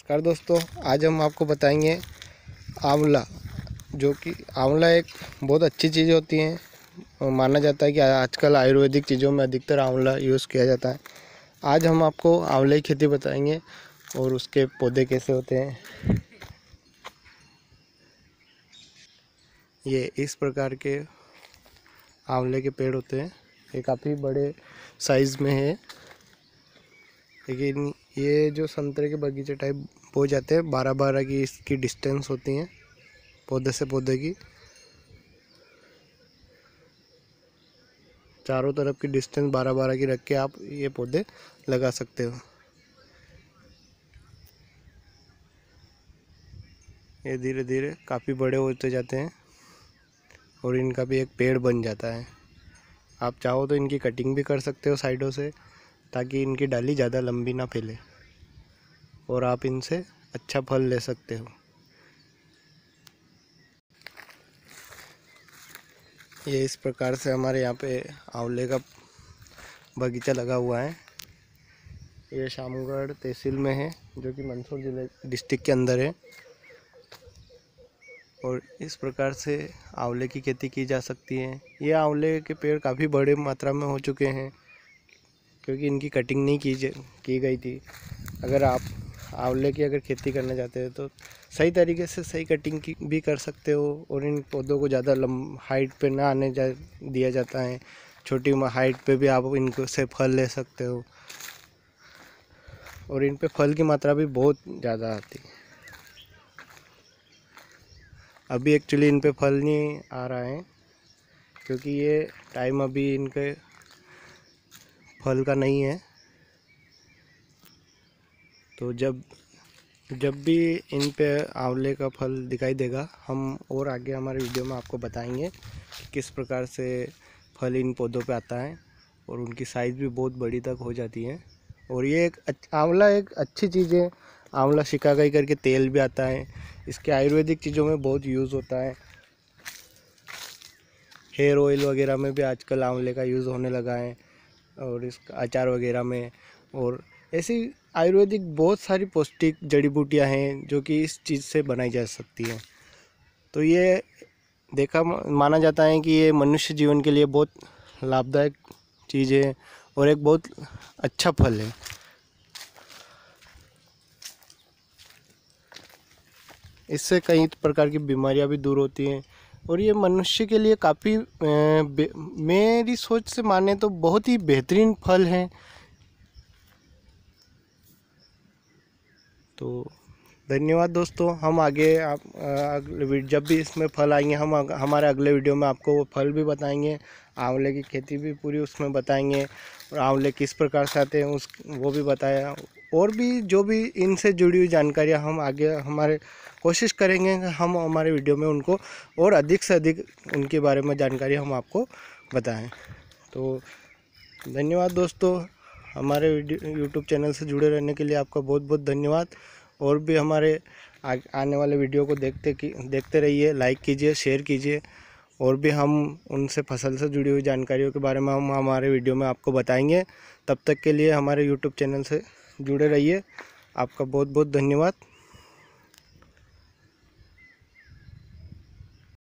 नमस्कार दोस्तों, आज हम आपको बताएंगे आंवला। जो कि आंवला एक बहुत अच्छी चीज़ होती है और माना जाता है कि आजकल आयुर्वेदिक चीज़ों में अधिकतर आंवला यूज़ किया जाता है। आज हम आपको आंवले की खेती बताएंगे और उसके पौधे कैसे होते हैं। ये इस प्रकार के आंवले के पेड़ होते हैं। ये काफ़ी बड़े साइज़ में है, लेकिन ये जो संतरे के बगीचे टाइप हो जाते हैं, 12-12 की इसकी डिस्टेंस होती हैं पौधे से पौधे की। चारों तरफ की डिस्टेंस 12-12 की रख के आप ये पौधे लगा सकते हो। ये धीरे धीरे काफ़ी बड़े होते जाते हैं और इनका भी एक पेड़ बन जाता है। आप चाहो तो इनकी कटिंग भी कर सकते हो साइडों से, ताकि इनकी डाली ज़्यादा लंबी ना फैले और आप इनसे अच्छा फल ले सकते हो। ये इस प्रकार से हमारे यहाँ पे आंवले का बगीचा लगा हुआ है। ये शामगढ़ तहसील में है, जो कि मंदसौर जिले डिस्ट्रिक्ट के अंदर है। और इस प्रकार से आंवले की खेती की जा सकती है। ये आंवले के पेड़ काफ़ी बड़े मात्रा में हो चुके हैं, क्योंकि इनकी कटिंग नहीं की गई थी। अगर आप आंवले की अगर खेती करना चाहते हो तो सही तरीके से सही कटिंग की भी कर सकते हो। और इन पौधों को ज़्यादा हाइट पे ना दिया जाता है। छोटी हाइट पे भी आप इनको से फल ले सकते हो और इन पे फल की मात्रा भी बहुत ज़्यादा आती है। अभी एक्चुअली इन पे फल नहीं आ रहा है, क्योंकि ये टाइम अभी इनके फल का नहीं है। तो जब भी इन पे आंवले का फल दिखाई देगा, हम और आगे हमारे वीडियो में आपको बताएंगे कि किस प्रकार से फल इन पौधों पे आता है। और उनकी साइज़ भी बहुत बड़ी तक हो जाती है। और ये आंवला एक अच्छी चीज़ है। आंवला शिकाकाई करके तेल भी आता है। इसके आयुर्वेदिक चीज़ों में बहुत यूज़ होता है। हेयर ऑयल वगैरह में भी आजकल आंवले का यूज़ होने लगा है, और इसका अचार वगैरह में। और ऐसी आयुर्वेदिक बहुत सारी पौष्टिक जड़ी बूटियाँ हैं जो कि इस चीज़ से बनाई जा सकती हैं। तो ये माना जाता है कि ये मनुष्य जीवन के लिए बहुत लाभदायक चीज़ है और एक बहुत अच्छा फल है। इससे कई प्रकार की बीमारियां भी दूर होती हैं और ये मनुष्य के लिए काफ़ी मेरी सोच से माने तो बहुत ही बेहतरीन फल हैं। तो धन्यवाद दोस्तों। हम आगे जब भी इसमें फल आएंगे, हम हमारे अगले वीडियो में आपको वो फल भी बताएंगे। आंवले की खेती भी पूरी उसमें बताएंगे और आंवले किस प्रकार से आते हैं वो भी बताया। और भी जो भी इनसे जुड़ी हुई जानकारियाँ हम आगे हमारे कोशिश करेंगे कि हम हमारे वीडियो में उनको और अधिक से अधिक उनके बारे में जानकारी हम आपको बताएं। तो धन्यवाद दोस्तों। हमारे यूट्यूब चैनल से जुड़े रहने के लिए आपका बहुत बहुत धन्यवाद। और भी हमारे आने वाले वीडियो को देखते रहिए, लाइक कीजिए, शेयर कीजिए। और भी हम उनसे फसल से जुड़ी हुई जानकारियों के बारे में हम हमारे वीडियो में आपको बताएंगे। तब तक के लिए हमारे यूट्यूब चैनल से जुड़े रहिए। आपका बहुत बहुत धन्यवाद।